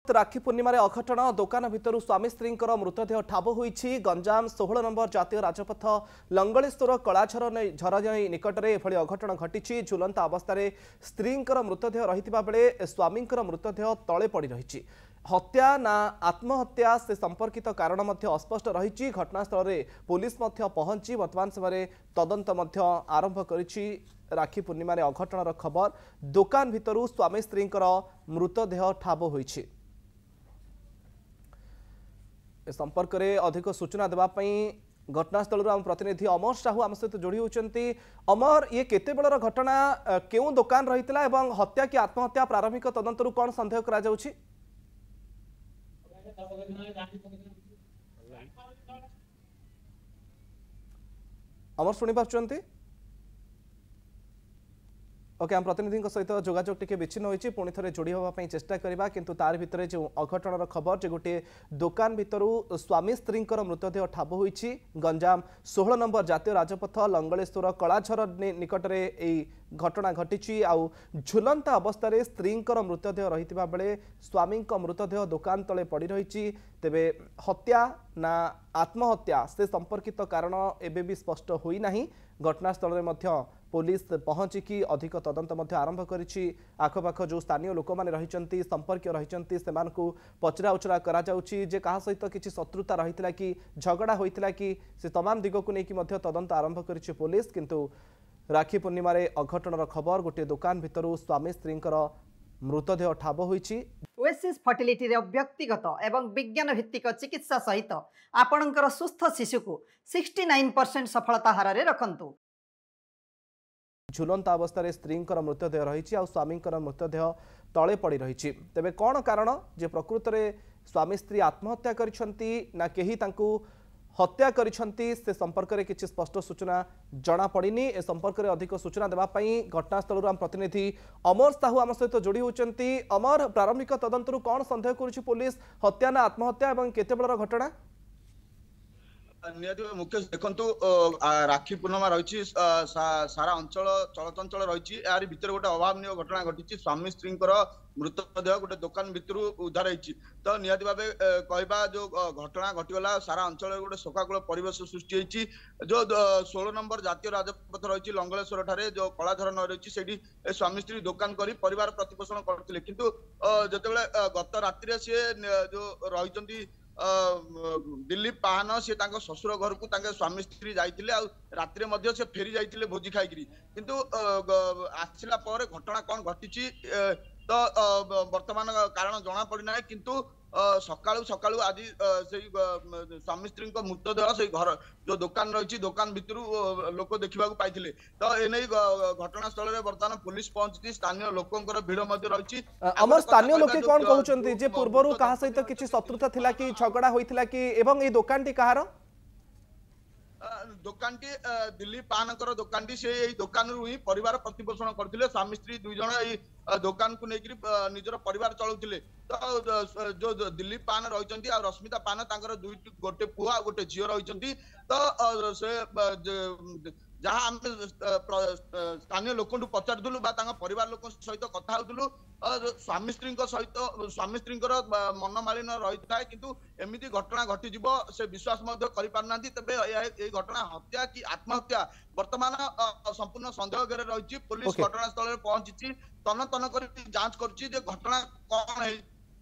राखी पूर्णिमार अघटन दुकान भितर स्वामी स्त्री मृतदेह ठाब होईछि। गंजाम 16 नंबर जातीय राजपथ लंगलेश्वर कलाझर झरझई निकट में एभली अघटन घटी। झुलंता अवस्था स्त्री मृतदेह रही बेले स्वामी मृतदेह तले पड़ रही। हत्या ना आत्महत्या से संपर्कित कारण अस्पष्ट रही। घटनास्थल में पुलिस पहुंची वर्तमान समय तदंत आरंभ करिछि। राखी पूर्णिमार अघटनर खबर दुकान भितर स्वामी स्त्री मृतदेह ठाब होईछि। संपर्क में अधिक सूचना देवाई घटनास्थल आम प्रतिनिधि अमर साहू आम सहित जोड़ी होती। अमर ये केते बेलर घटना केउ दुकान रही हत्या कि आत्महत्या प्रारंभिक तदंतर कौन संदेह करा जाउछि? अमर शुणी पार्टी ओके आम प्रतिनिधि सहित जोगाजोग टिके विच्छिन्न होइछि। पुणी थे जोड़ी होगा चेष्टा करवा किंतु तार भितर जो अघटनर खबर जे गोटे दुकान भितर स्वामी स्त्री मृतदेह ठाब होइछि। गंजाम 16 नंबर जातीय राजपथ लंगलेश्वर कलाझर निकट में यही घटना घटी। आउ झुलंता अवस्था स्त्री मृतदेह रही बेले स्वामी मृतदेह दुकान तले पड़ रही। तेबे हत्या ना आत्महत्या से संपर्कित कारण एबे भी स्पष्ट होई नाही। घटनास्थल में पुलिस पहुंचिकी अधिक तदंत आरंभ करिछि। आखपाख जो स्थानीय लोक मैंने रही संपर्क रही से पचरा उचरा करा जाउछि जे कहा सहित किसी शत्रुता रही कि झगड़ा होइतिला कि से तमाम दिग को लेकिन तदंत आरंभ करिछि पुलिस। किंतु राखी पूर्णिमार अघटनर खबर गोटे दुकान भितर स्वामी स्त्री मृतदेह ठाब होइछि। ओएसिस फर्टिलिटी व्यक्तिगत एवं विज्ञान भित्तिक चिकित्सा सहित आपणकर सुस्थ शिशु को 69% सफलता हार रे रखंतु। झुलंता अवस्था स्त्री मृतदेह रही आ स्वामी मृतदेह तले पड़ रही। तेबे कौन कारण जे प्रकृत में स्वामी स्त्री आत्महत्या करिसंती ना केही तांकू हत्या करिसंती से संपर्क में किसी स्पष्ट सूचना जना पड़िनी। ए संपर्क में अधिक सूचना देवाई घटनास्थल आम प्रतिनिधि अमर साहू आम सहित जोड़ी होती। अमर प्रारंभिक तदंतर कौन संदेह करुछि पुलिस हत्या ना आत्महत्या एवं केते बेलर घटना? निहत मुख्य देखु राखी पूर्णिमा रही सारा अंचल चलचंचल रही। यार भितर गोटे अभावनीय घटना घटी। स्वामी स्त्री मृतदेह गोटे दुकान भितर उद्धार होती। तो निहत भाव कहवा जो घटना घटीगला सारा अंचल गोटे शोकाकुल परिवेश सृष्टि होती। जो 16 नंबर जातीय राजपथ रही लंगलेश्वर ठारे जो कलाझर न रही से स्वामी स्त्री दुकान कर परिवार प्रतिपोषण करते। किंतु जितेबाला गत राति सी जो रही दिलीप पाहन सी ससुर घर को स्वामी स्त्री जाइए राति से फेरी जाइए भोजी खाई। किंतु आसला घटना कौन घटी तो वर्तमान कारण जना पड़ना। किंतु सकाळु सकाळु आज से स्वामी स्त्री मृतदेह से घर जो दुकान रही दुकान भितर लोक देखा पाई। तो एने घटनास्थल में बर्तमान पुलिस पहुंची स्थानीय लोकंर भीड़ रही। अमर स्थानीय लोके कौन कहउचंती जे पूर्वरु कहा सहित किछि शत्रुता थिला कि झगड़ा होइथिला कि एवं ए दुकानटी कहार? दुकानटी दिल्ली पानकर दुकानटी से दुकान ही परिवार प्रतिपोषण करते। स्वामी स्त्री दुई जन दुकान को लेकर निजर परिवार चलाउथिले। तो जो दिल्ली पान रही रश्मिता पान दुई गोटे पुआ गोटे झील रही। तो से जहाँ आम स्थानीय लोक पचारूँ परिवार लोक सहित कथा होलु स्वामी स्त्री सहित स्वामी स्त्री मन मालिन रही था। किंतु एमती घटना घटी से विश्वास करना। तेज घटना हत्या कि आत्महत्या वर्तमान संपूर्ण संदेह घेर रही। पुलिस घटनास्थल में पहुंची तन तन कर जांच करुच्ची घटना कौन है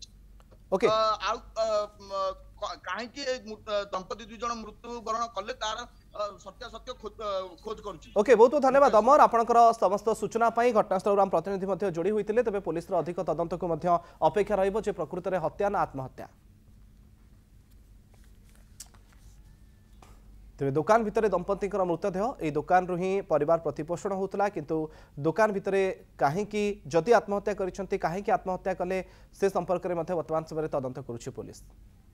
कहीं दंपति दुई जन मृत्युवरण कले तार सत्यासत्य खोज करुच्ची। ओके बहुत बहुत धन्यवाद अमर आपनकर समस्त सूचना पाई। घटनास्थल आम प्रतिनिधि जोड़ी होते। तेज पुलिस अधिक तदंत को अपेक्षा रहिबो जे प्रकृत में हत्या ना आत्महत्या। तेज दुकान भितर दंपति मृतदेह यह दुकान रु ही परिवार प्रतिपोषण होता। किंतु दुकान भितर कहीं जदि आत्महत्या करिसेंती कहीं आत्महत्या कले से संपर्क में वर्तमान समय तदंत करुछि पुलिस।